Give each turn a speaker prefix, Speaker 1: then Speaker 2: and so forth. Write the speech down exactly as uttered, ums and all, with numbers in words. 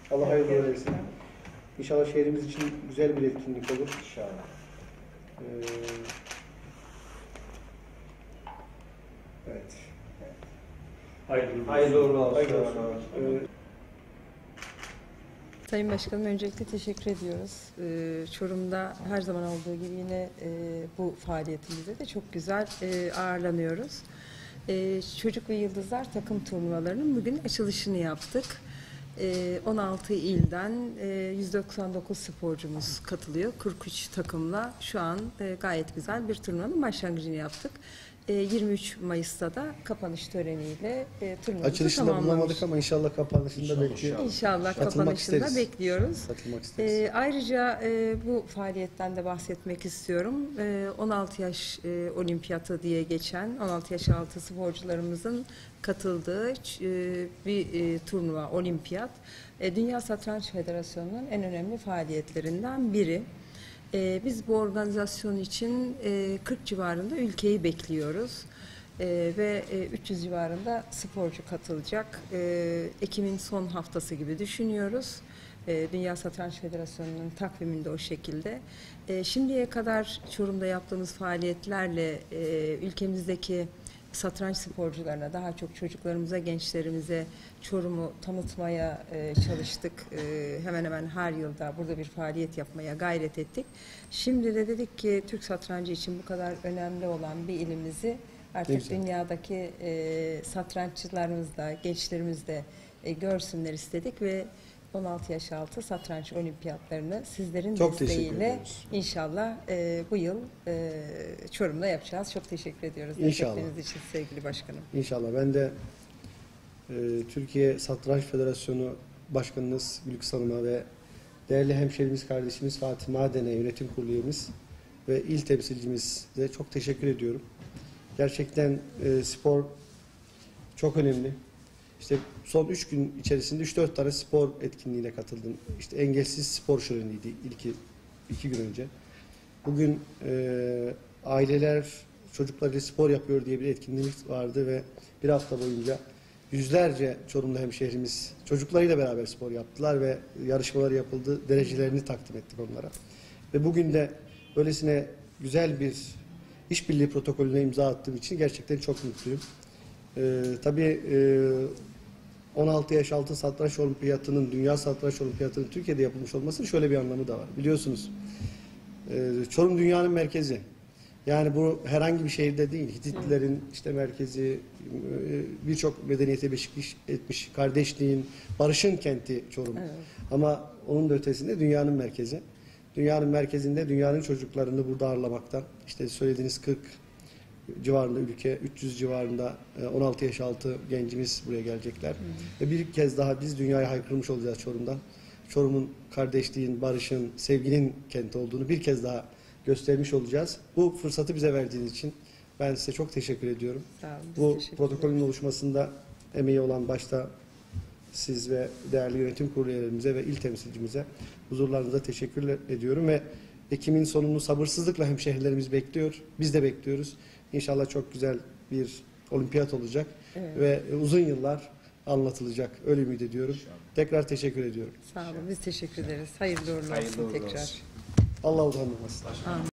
Speaker 1: Allah hayırlı versin. İnşallah şehrimiz için güzel bir etkinlik olur.
Speaker 2: İnşallah.
Speaker 1: Ee, evet.
Speaker 2: Hayırlı, hayırlı uğurlu olsun.
Speaker 1: Hayırlı olsun. Ee,
Speaker 3: Sayın Başkanım, öncelikle teşekkür ediyoruz. Ee, Çorum'da her zaman olduğu gibi yine e, bu faaliyetimizde de çok güzel e, ağırlanıyoruz. E, Çocuk ve Yıldızlar takım turnuvalarının bugün açılışını yaptık. E, on altı ilden e, yüz doksan dokuz sporcumuz katılıyor. kırk üç takımla şu an e, gayet güzel bir turnuvanın başlangıcını yaptık. yirmi üç Mayıs'ta da kapanış töreniyle e, turnuvamızı
Speaker 1: Açılışında
Speaker 3: tamamlamış.
Speaker 1: bulamadık ama inşallah kapanışında bekliyoruz.
Speaker 3: İnşallah
Speaker 1: Katılmak
Speaker 3: kapanışında
Speaker 1: isteriz.
Speaker 3: bekliyoruz.
Speaker 1: Katılmak isteriz.
Speaker 3: E, ayrıca e, bu faaliyetten de bahsetmek istiyorum. E, on altı yaş e, olimpiyatı diye geçen on altı yaş altı sporcularımızın katıldığı e, bir e, turnuva, olimpiyat. E, Dünya Satranç Federasyonu'nun en önemli faaliyetlerinden biri. Ee, biz bu organizasyon için e, kırk civarında ülkeyi bekliyoruz e, ve e, üç yüz civarında sporcu katılacak. E, Ekim'in son haftası gibi düşünüyoruz. E, Dünya Satranç Federasyonu'nun takviminde o şekilde. E, şimdiye kadar Çorum'da yaptığımız faaliyetlerle e, ülkemizdeki satranç sporcularına, daha çok çocuklarımıza, gençlerimize Çorum'u tanıtmaya e, çalıştık. E, hemen hemen her yılda burada bir faaliyet yapmaya gayret ettik. Şimdi de dedik ki Türk satrancı için bu kadar önemli olan bir ilimizi artık dünyadaki e, satranççılarımız da, gençlerimiz de e, görsünler istedik ve on altı yaş altı satranç olimpiyatlarını sizlerin
Speaker 1: Çok
Speaker 3: desteğiyle inşallah e, bu yıl e, Çorum'da yapacağız. Çok teşekkür ediyoruz.
Speaker 1: İnşallah.
Speaker 3: Destekleriniz için sevgili başkanım.
Speaker 1: İnşallah. Ben de e, Türkiye Satranç Federasyonu Başkanınız Gülüks Hanım'a ve değerli hemşerimiz, kardeşimiz Fatih Maden'e, yönetim kurulu üyemiz ve il temsilcimize çok teşekkür ediyorum. Gerçekten e, spor çok önemli. İşte son üç gün içerisinde üç dört tane spor etkinliğine katıldım. İşte engelsiz spor şöleniydi ilk iki gün önce. Bugün e, aileler çocuklarıyla spor yapıyor diye bir etkinliğimiz vardı ve bir hafta boyunca yüzlerce Çorumlu hemşehrimiz çocuklarıyla beraber spor yaptılar ve yarışmalar yapıldı. Derecelerini takdim ettik onlara. Ve bugün de böylesine güzel bir işbirliği protokolüne imza attığım için gerçekten çok mutluyum. Ee, tabii e, on altı yaş altı satranç olimpiyatının, dünya satranç olimpiyatının Türkiye'de yapılmış olmasının şöyle bir anlamı da var. Biliyorsunuz e, Çorum dünyanın merkezi. Yani bu herhangi bir şehirde değil. Hititlilerin işte merkezi, e, birçok medeniyete beşik etmiş, kardeşliğin, barışın kenti Çorum. Evet. Ama onun da ötesinde dünyanın merkezi. Dünyanın merkezinde dünyanın çocuklarını burada ağırlamaktan, işte söylediğiniz kırk civarında ülke, üç yüz civarında on altı yaş altı gencimiz buraya gelecekler. Hı hı. Ve bir kez daha biz dünyaya haykırmış olacağız Çorum'dan. Çorum'un kardeşliğin, barışın, sevginin kenti olduğunu bir kez daha göstermiş olacağız. Bu fırsatı bize verdiğiniz için ben size çok teşekkür ediyorum.
Speaker 3: Sağ olun,
Speaker 1: bu
Speaker 3: teşekkür
Speaker 1: protokolün
Speaker 3: ederim.
Speaker 1: oluşmasında emeği olan başta siz ve değerli yönetim kurulu üyelerimize ve il temsilcimize huzurlarınıza teşekkür ediyorum ve Ekim'in sonunu sabırsızlıkla hemşehrilerimiz bekliyor. Biz de bekliyoruz. İnşallah çok güzel bir olimpiyat olacak. Evet. Ve uzun yıllar anlatılacak. Öyle ümit ediyorum. Tekrar teşekkür ediyorum.
Speaker 3: Sağ olun. Biz teşekkür ederiz. Hayırlı uğurlu olsun tekrar.
Speaker 1: Allah utandırmasın.
Speaker 3: Amin.